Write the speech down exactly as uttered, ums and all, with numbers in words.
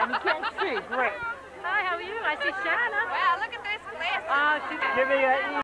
You can't see. Great. Hi, how are you? I see Shanna. Wow, look at this glass. Uh, she's Give me a